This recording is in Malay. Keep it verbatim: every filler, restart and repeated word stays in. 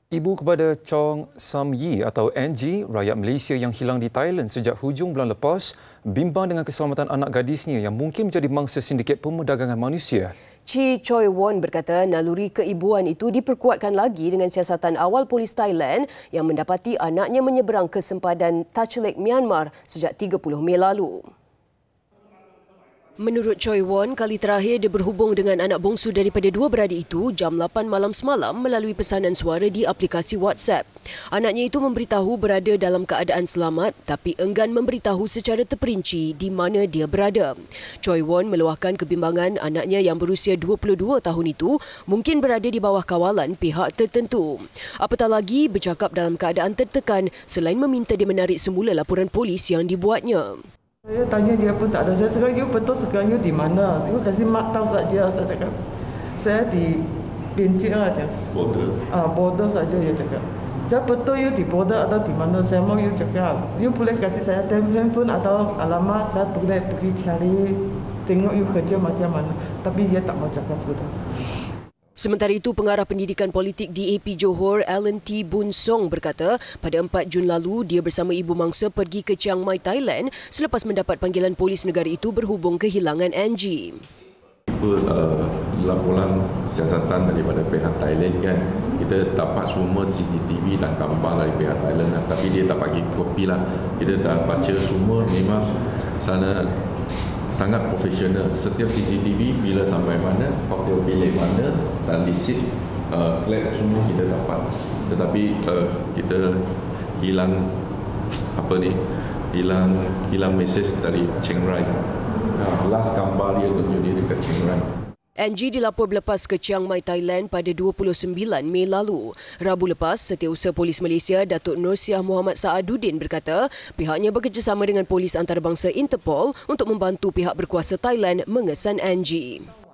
Ibu kepada Chong Sam Yi atau Angie, rakyat Malaysia yang hilang di Thailand sejak hujung bulan lepas, bimbang dengan keselamatan anak gadisnya yang mungkin menjadi mangsa sindiket pemerdagangan manusia. Chi Choi Won berkata naluri keibuan itu diperkuatkan lagi dengan siasatan awal polis Thailand yang mendapati anaknya menyeberang ke sempadan Touch Lake, Myanmar sejak tiga puluh Mei lalu. Menurut Choi Won, kali terakhir dia berhubung dengan anak bongsu daripada dua beradik itu jam lapan malam semalam melalui pesanan suara di aplikasi WhatsApp. Anaknya itu memberitahu berada dalam keadaan selamat tapi enggan memberitahu secara terperinci di mana dia berada. Choi Won meluahkan kebimbangan anaknya yang berusia dua puluh dua tahun itu mungkin berada di bawah kawalan pihak tertentu. Apatah lagi bercakap dalam keadaan tertekan selain meminta dia menarik semula laporan polis yang dibuatnya. Saya tanya dia pun tak ada. Saya cakap, you betul sekarang you di mana? You kasih mak tahu saja. Saya cakap, saya di Bincik saja. Border? Ah, border saja, dia cakap. Saya betul you di border atau di mana? Saya mau you cakap. You boleh kasih saya handphone atau alamat, saya boleh pergi cari, tengok you kerja macam mana. Tapi dia tak mau cakap sudah. Sementara itu, pengarah pendidikan politik di A P Johor, Alan T. Boon Song berkata, pada empat Jun lalu, dia bersama ibu mangsa pergi ke Chiang Mai, Thailand selepas mendapat panggilan polis negara itu berhubung kehilangan Angie. Ikut uh, laporan siasatan daripada pihak Thailand kan, kita dapat semua C C T V dan gambar dari pihak Thailand lah. Tapi dia tak bagi kopi lah. Kita dah baca semua, memang sana sangat profesional. Setiap C C T V bila sampai mana, hotel bilik mana dan lisit uh, lab semua kita dapat. Tetapi uh, kita hilang apa ni? Hilang hilang mesej dari Chiang Rai. Uh, last gambar dia tunjuk dia dekat Chiang Rai. Angie dilapor berlepas ke Chiang Mai, Thailand pada dua puluh sembilan Mei lalu. Rabu lepas, Setiausaha Polis Malaysia Datuk Nur Syah Muhammad Saaduddin berkata pihaknya bekerjasama dengan polis antarabangsa Interpol untuk membantu pihak berkuasa Thailand mengesan Angie.